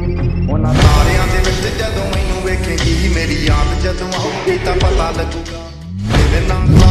ਉਹਨਾਂ ਤਾਰਿਆਂ ਦੇ ਵਿੱਚ ਜਦੋਂ ਮੈਨੂੰ ਵੇਖੇਗੀ, ਮੇਰੀ ਯਾਦ ਜਦੋਂ ਆਊਗੀ ਤਾਂ ਪਤਾ ਲੱਗੂਗਾ ਤੇਰੇ ਨਾਲ